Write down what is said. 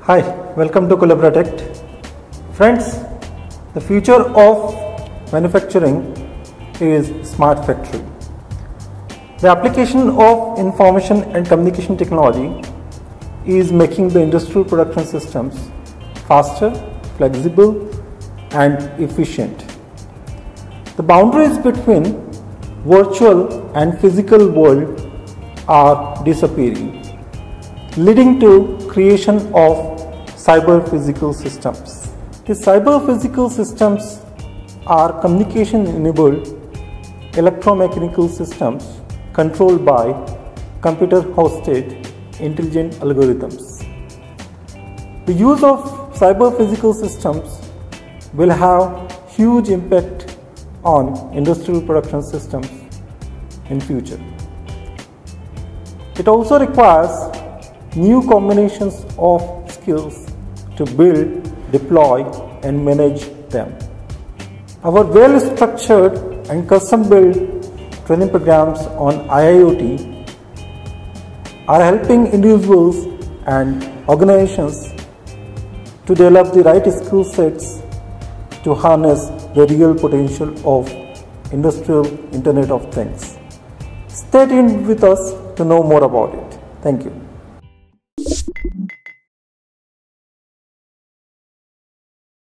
Hi, welcome to Collaboratect. Friends, the future of manufacturing is smart factory. The application of information and communication technology is making the industrial production systems faster, flexible and efficient. The boundaries between virtual and physical world are disappearing, leading to creation of cyber-physical systems. The cyber-physical systems are communication-enabled electromechanical systems controlled by computer-hosted intelligent algorithms. The use of cyber-physical systems will have huge impact on industrial production systems in future. It also requires new combinations of skills to build, deploy and manage them. Our well-structured and custom-built training programs on IIoT are helping individuals and organizations to develop the right skill sets to harness the real potential of industrial Internet of Things. Stay tuned with us to know more about it. Thank you.